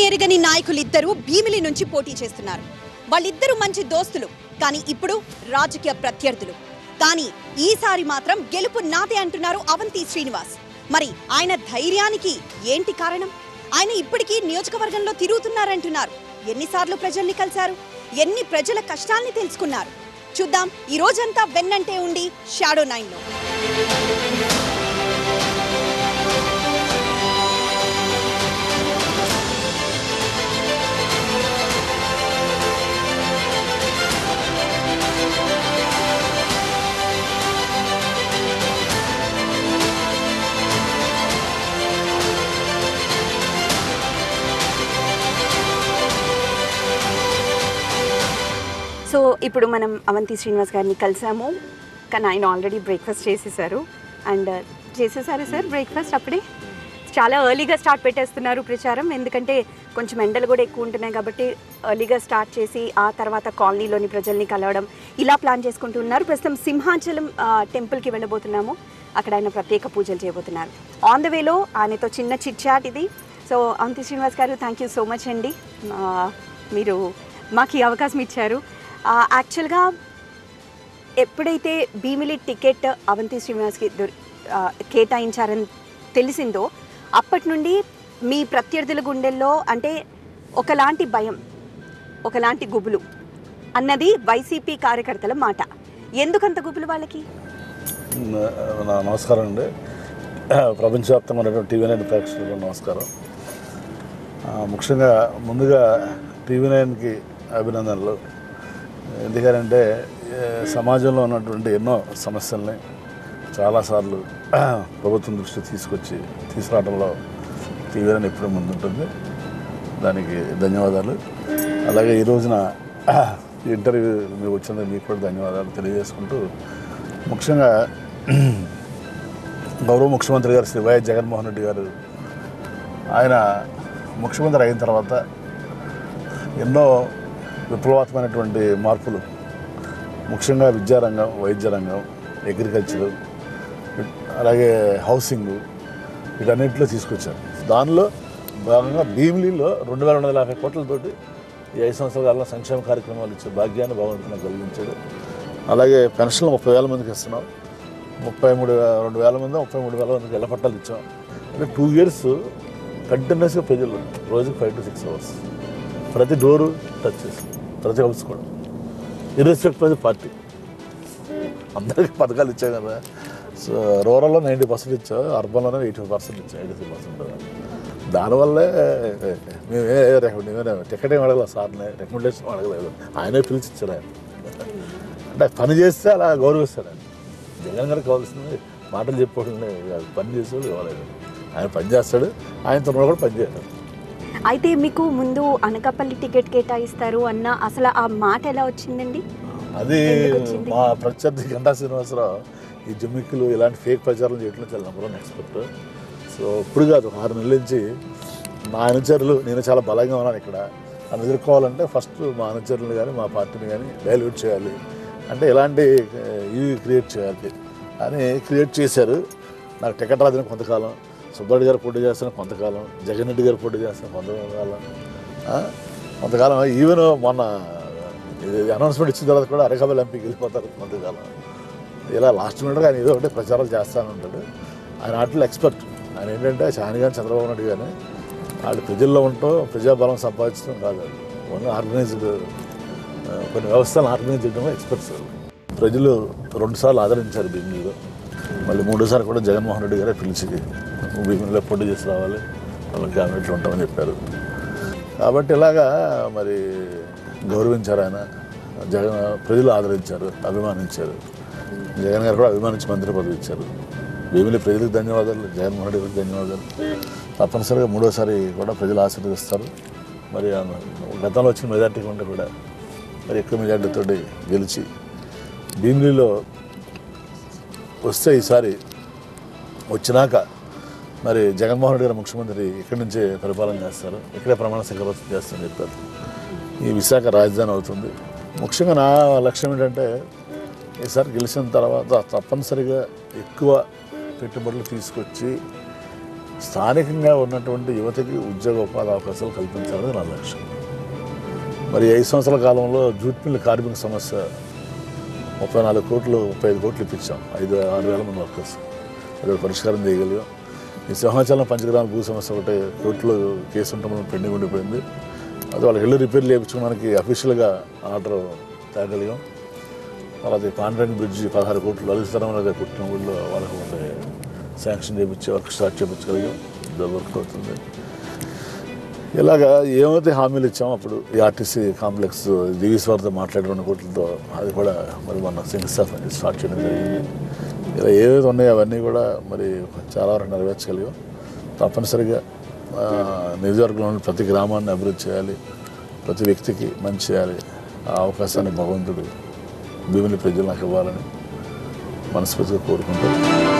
ఎరుగని నాయకులిద్దరూ భీమిలి నుంచి పోటీ చేస్తున్నారు. వాళ్ళిద్దరూ మంచి దోస్తులు, కానీ ఇప్పుడు రాజకీయ ప్రత్యర్థులు. కానీ ఈసారి మాత్రం గెలుపు నాదే అంటున్నారు అవంతి శ్రీనివాస్. మరి ఆయన ధైర్యానికి ఏంటి కారణం? ఆయన ఇప్పటికీ నియోజకవర్గంలో తిరుగుతున్నారంటున్నారు. ఎన్నిసార్లు ప్రజల్ని కలిశారు? ఎన్ని ప్రజల కష్టాల్ని తెలుసుకున్నారు? చూద్దాం ఈ రోజంతా వెన్నంటే ఉండి షాడో 9లో. సో ఇప్పుడు మనం అవంతి శ్రీనివాస్ గారిని కలిసాము, కానీ ఆయన ఆల్రెడీ బ్రేక్ఫాస్ట్ చేసేసారు. అండ్ చేసేసారు సార్ బ్రేక్ఫాస్ట్ అప్పుడే? చాలా ఎర్లీగా స్టార్ట్ పెట్టేస్తున్నారు ప్రచారం, ఎందుకంటే కొంచెం ఎండలు కూడా ఎక్కువ ఉంటున్నాయి కాబట్టి ఎర్లీగా స్టార్ట్ చేసి ఆ తర్వాత కాలనీలోని ప్రజల్ని కలవడం ఇలా ప్లాన్ చేసుకుంటున్నారు. ప్రస్తుతం సింహాచలం టెంపుల్కి వెళ్ళబోతున్నాము. అక్కడ ఆయన ప్రత్యేక పూజలు చేయబోతున్నారు. ఆన్ ద వేలో ఆయనతో చిన్న చిట్ చాట్ ఇది. So Avanti Srinivas garu, thank you so much అండి, మీరు మాకు ఈ అవకాశం ఇచ్చారు. యాక్చువల్గా ఎప్పుడైతే భీమిలి టికెట్ అవంతి శ్రీనివాస్కి కేటాయించారని తెలిసిందో అప్పటి నుండి మీ ప్రత్యర్థుల గుండెల్లో అంటే ఒకలాంటి భయం, ఒకలాంటి గుబులు అన్నది వైసీపీ కార్యకర్తల మాట. ఎందుకంత గుబులు వాళ్ళకి? నమస్కారం అండి, ప్రపంచవ్యాప్తంగా ఉన్నటువంటి TV9 ప్రేక్షకులకు నమస్కారం. ముఖ్యంగా ముందుగా TV9కి అభినందనలు. ఎందుకంటే సమాజంలో ఉన్నటువంటి ఎన్నో సమస్యల్ని చాలాసార్లు ప్రభుత్వం దృష్టి తీసుకురావడంలో TV9 ఎప్పుడూ ముందుంటుంది. దానికి ధన్యవాదాలు. అలాగే ఈ రోజున ఇంటర్వ్యూ మీకు వచ్చినందుకు మీకు కూడా ధన్యవాదాలు తెలియజేసుకుంటూ, ముఖ్యంగా గౌరవ ముఖ్యమంత్రి గారు శ్రీ వైఎస్ జగన్మోహన్ రెడ్డి గారు ఆయన ముఖ్యమంత్రి అయిన తర్వాత ఎన్నో విప్లవాత్మకమైనటువంటి మార్పులు, ముఖ్యంగా విద్యారంగం, వైద్య రంగం, అగ్రికల్చరు, అలాగే హౌసింగు, వీటన్నింటిలో తీసుకొచ్చారు. దానిలో భాగంగా భీమిలిలో 2250 కోట్లతోటి ఈ 5 సంవత్సరాల కాలంలో సంక్షేమ కార్యక్రమాలు ఇచ్చే భాగ్యాన్ని భగవంతుని కలిగించాడు. అలాగే పెన్షన్లు 30,000 మందికి ఇస్తున్నాం. 2,000 మంది 33,000 మందికి ఇళ్ల పట్టాలు ఇచ్చాం. అంటే 2 years కంటిన్యూస్గా ప్రజలు రోజుకి 5 to 6 hours ప్రతి డోరు టచ్ చేసి ప్రతి హౌస్ కూడా ఇర్రెస్పెక్ట్ ఆఫ్ ది పార్టీ అందరికీ పథకాలు ఇచ్చాం కదా. సో రూరల్లో 90% ఇచ్చాం, అర్బన్లోనే 85% ఇచ్చాం, 83%. దానివల్లే మేము టికెట్ ఏం అడగలేదు, సార్ని రికమెండేషన్ అడగలేదు, ఆయనే పిలిచి ఇచ్చారు. ఆయన అంటే పని చేస్తే అలా గౌరవిస్తాడు. ఆయన జగన్ గారికి కావాల్సింది మాటలు చెప్పుకోవడం పని చేసేవాడు ఇవ్వలేదు. ఆయన పని చేస్తాడు, ఆయనతో కూడా పని చేస్తాడు. అయితే మీకు ముందు అనకాపల్లి టికెట్ కేటాయిస్తారు అన్న అసలు ఆ మాట ఎలా వచ్చిందండి? అది మా ప్రత్యర్థి గంటా శ్రీనివాసరావు ఈ జిమ్మిక్కులు ఇలాంటి ఫేక్ ప్రచారం చేయడంలో చాలా నెంబర్ ఎక్స్పర్ట్. సో ఇప్పుడు కాదు, 6 నెలల నుంచి మా అనుచరులు, నేను చాలా బలంగా ఉన్నాను ఇక్కడ, నన్ను ఎదుర్కోవాలంటే ఫస్ట్ మా అనుచరులను కానీ మా పార్టీని కానీ డైల్యూట్ చేయాలి, అంటే ఇలాంటి ఇవి క్రియేట్ చేయాలి అని క్రియేట్ చేశారు. నాకు టికెట్ రాదని కొంతకాలం, సుబ్బారెడ్డి గారు పోటీ చేస్తున్న కొంతకాలం, జగన్ రెడ్డి గారు పోటీ చేస్తున్న కొంతకాలం, ఈవెన్ మొన్న అనౌన్స్మెంట్ ఇచ్చిన తర్వాత కూడా అనకాపల్లి ఎంపీకి వెళ్ళిపోతారు కొంతకాలం. ఇలా లాస్ట్ మినిట్గా ఆయన ఏదో ఒకటి ప్రచారాలు చేస్తూనే ఉంటాడు. ఆయన వాటిలో ఎక్స్పర్ట్. ఆయన ఏంటంటే షాని కానీ చంద్రబాబు నాయుడు కానీ వాళ్ళు ప్రజల్లో ఉంటూ ప్రజాబలం సంపాదించడం కాదు, ఓన్లీ ఆర్గనైజ్డ్ కొన్ని వ్యవస్థలను ఆర్గనైజ్ చేయడంలో ఎక్స్పర్ట్స్. ప్రజలు 2 సార్లు ఆదరించారు భీమిలిలో, మళ్ళీ 3సారి కూడా జగన్మోహన్ రెడ్డి గారే పిలిచి భీమిలిలో పోటీ చేసి రావాలి, వాళ్ళకి క్యాబినెట్లో ఉంటామని చెప్పారు. కాబట్టి ఇలాగా మరి గౌరవించారు ఆయన. ప్రజలు ఆదరించారు, అభిమానించారు. జగన్ గారు కూడా అభిమానించి మంత్రి పదవి ఇచ్చారు. భీమిలి ప్రజలకు ధన్యవాదాలు, జగన్మోహన్ రెడ్డి గారికి ధన్యవాదాలు. తప్పనిసరిగా 3వసారి కూడా ప్రజలు ఆశీర్వదిస్తారు. మరి గతంలో వచ్చిన మెజార్టీ కంటే కూడా మరి ఎక్కువ మెజార్టీతో గెలిచి భీమిలిలో వస్తే ఈసారి వచ్చినాక మరి జగన్మోహన్ రెడ్డి గారు ముఖ్యమంత్రి ఇక్కడి నుంచే పరిపాలన చేస్తారు, ఇక్కడే ప్రమాణ స్వీకారోత్సవం చేస్తారని చెప్పారు. ఈ విశాఖ రాజధాని అవుతుంది. ముఖ్యంగా నా లక్ష్యం ఏంటంటే ఈసారి గెలిచిన తర్వాత తప్పనిసరిగా ఎక్కువ పెట్టుబడులు తీసుకొచ్చి స్థానికంగా ఉన్నటువంటి యువతకి ఉద్యోగ ఉపాధి అవకాశాలు కల్పించాలని నా లక్ష్యం. మరి 5 సంవత్సరాల కాలంలో జూట్ మిల్ కార్మిక సమస్య 34 కోట్లు 35 కోట్లు ఇప్పించాం. 5-6 వేల మంది వర్కర్స్ అది పరిష్కారం చేయగలిగాం. ఈ సింహాచలం పంచగ్రామ భూ సమస్య ఒకటి కోర్టులో కేసు ఉంటే మనం పెండింగ్ ఉండిపోయింది. అది వాళ్ళకి ఇల్లు రిపేర్ చేయించుకోవడానికి అఫీషియల్గా ఆర్డర్ తేగలిగాం. తర్వాత పాండ్రంగ్ బ్రిడ్జి 16 కోట్లు లలితరం అనేది కుట్టిన ఊళ్ళో వాళ్ళకి ఒకటి శాంక్షన్ చేయించి వర్క్ స్టార్ట్ చేయించగలిగాం. ఇది వర్క్ అవుతుంది. ఇలాగా ఏమైతే హామీలు ఇచ్చామో అప్పుడు ఈ ఆర్టీసీ కాంప్లెక్స్ దివీశ్వర్తో మాట్లాడే 2 కోట్లతో అది కూడా మరి మన శంకుస్థాపన స్టార్ట్ చేయడం జరిగింది. ఇలా ఏవైతే ఉన్నాయో అవన్నీ కూడా మరి చాలా వరకు నెరవేర్చగలిగాం. తప్పనిసరిగా నియోజకవర్గంలోని ప్రతి గ్రామాన్ని అభివృద్ధి చేయాలి, ప్రతి వ్యక్తికి మంచి చేయాలి. ఆ అవకాశాన్ని భగవంతుడు భీమిలి ప్రజలు నాకు ఇవ్వాలని మనస్ఫూర్తిగా కోరుకుంటాను.